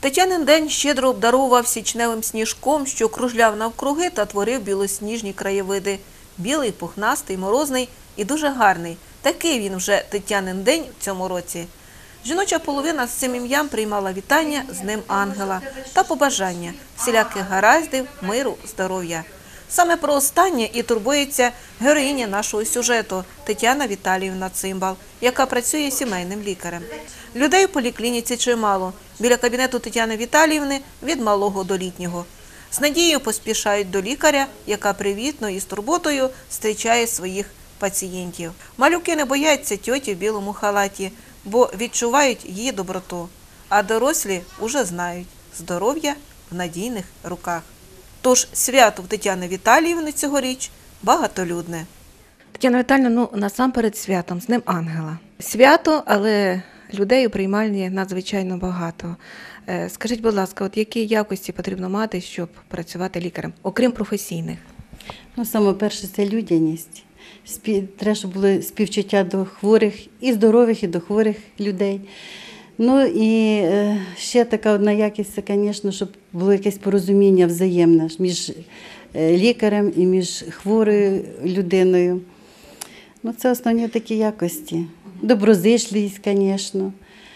Тетянин день щедро обдарував січневим сніжком, що кружляв навкруги та творив білосніжні краєвиди. Білий, пухнастий, морозний і дуже гарний. Такий він вже Тетянин день в цьому році. Жіноча половина з цим ім'ям приймала вітання з Днем Ангела та побажання всіляких гараздів, миру, здоров'я. Саме про останнє і турбується героїня нашого сюжету Тетяна Віталіївна Цимбал, яка працює сімейним лікарем. Людей у поліклініці чимало. Біля кабінету Тетяни Віталіївни від малого до літнього. З надією поспішають до лікаря, яка привітно і з турботою зустрічає своїх пацієнтів. Малюки не бояться тьоті в білому халаті, бо відчувають її доброту. А дорослі уже знають – здоров'я в надійних руках. Тож свято в Тетяни Віталіївни цьогоріч багатолюдне. Тетяна Віталіївна, насамперед святом, з Днем Ангела. Свято, але людей у приймальні надзвичайно багато. Скажіть, будь ласка, от які якості потрібно мати, щоб працювати лікарем, окрім професійних? Саме перше – це людяність. Треба, щоб було співчуття до хворих, і здорових, і до хворих людей. І ще така одна якість – це, звісно, щоб було якесь порозуміння взаємне між лікарем і між хворою людиною. Це основні такі якості. Доброзичливість, звісно.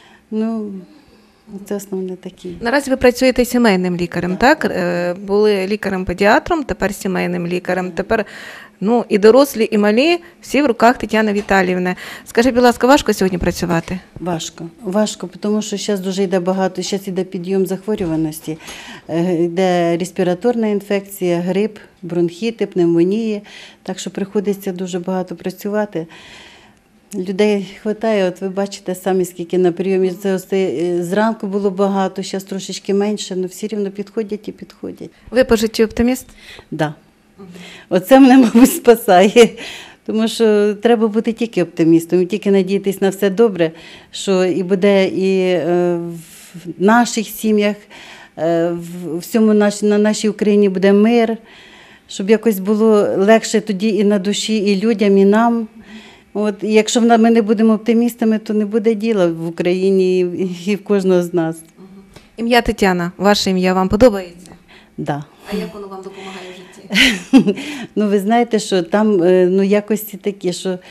Це основне такі. Наразі ви працюєте сімейним лікарем, так? Були лікарем-педіатром, тепер сімейним лікарем. Тепер і дорослі, і малі, всі в руках Тетяни Віталіївни. Скажіть, будь ласка, важко сьогодні працювати? Важко, тому що зараз дуже йде багато, зараз йде підйом захворюваності. Йде респіраторна інфекція, грип, бронхіти, пневмонії, так що приходиться дуже багато працювати. Людей вистачає, от ви бачите самі, скільки на прийомі. Зранку було багато, зараз трошечки менше, але всі рівно підходять і підходять. Ви по життю оптиміст? Так. Оце мене, мабуть, спасає, тому що треба бути тільки оптимістом, тільки надіятися на все добре, що і буде і в наших сім'ях, на нашій Україні буде мир, щоб якось було легше тоді і на душі, і людям, і нам. І якщо ми не будемо оптимістами, то не буде діла в Україні і в кожного з нас. Ім'я Тетяна, ваше ім'я вам подобається? Так. А як воно вам допомагає в житті? Ви знаєте, що там якості такі, що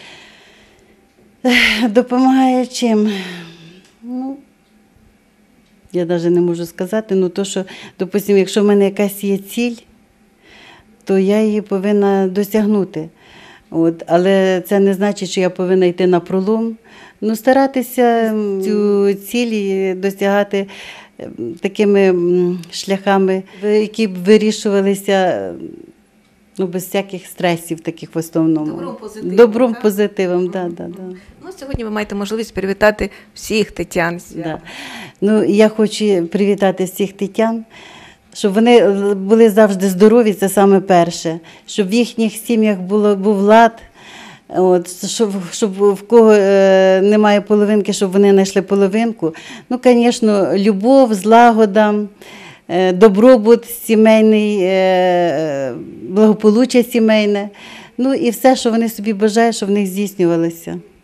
допомагає чим? Я навіть не можу сказати, то, що, допустимо, якщо в мене якась є ціль, то я її повинна досягнути. Але це не значить, що я повинна йти напролом. старатися цю ціль досягати такими шляхами, які б вирішувалися без всяких стресів таких в основному. Добром, позитивом, так. Сьогодні ви маєте можливість привітати всіх тетян. Я хочу привітати всіх тетян, щоб вони були завжди здорові, це саме перше, щоб в їхніх сім'ях був лад, щоб в кого немає половинки, щоб вони знайшли половинку. Звісно, любов, злагода, добробут сімейний, благополуччя сімейне, і все, що вони собі бажають, щоб в них здійснювалося.